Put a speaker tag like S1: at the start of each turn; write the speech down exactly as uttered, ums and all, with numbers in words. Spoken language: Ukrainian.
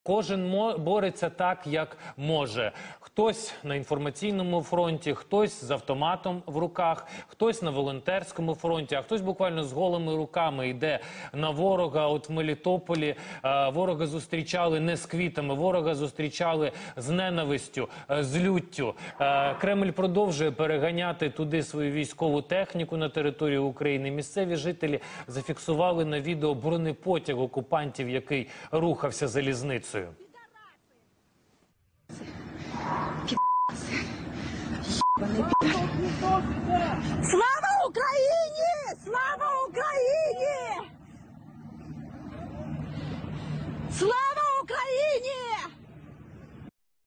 S1: Кожен бореться так, як може. Хтось на інформаційному фронті, хтось з автоматом в руках, хтось на волонтерському фронті, а хтось буквально з голими руками йде на ворога. От в Мелітополі е, ворога зустрічали не з квітами, ворога зустрічали з ненавистю, е, з люттю. Е, Кремль продовжує переганяти туди свою військову техніку на територію України. Місцеві жителі зафіксували на відео бронепотяг окупантів, який рухався залізницею.
S2: Слава Україні! Слава Україні! Слава!